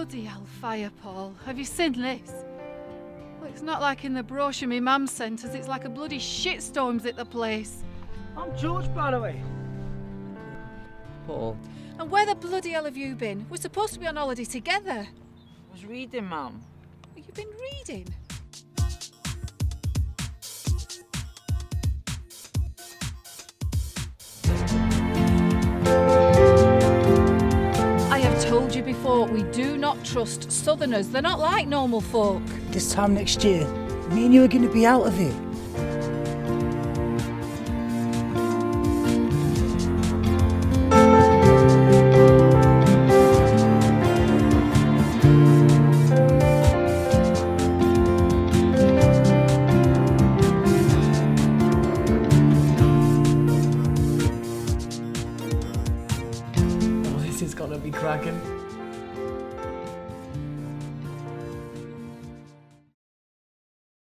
Bloody hellfire, Paul. Have you seen this? Well, it's not like in the brochure my mum sent us. It's like a bloody shitstorm's at the place. I'm George, by the way. Paul. And where the bloody hell have you been? We're supposed to be on holiday together. I was reading, Mum. You've been reading? I have told you before, we do not trust Southerners. They're not like normal folk. This time next year, me and you are going to be out of it. This is gonna be cracking.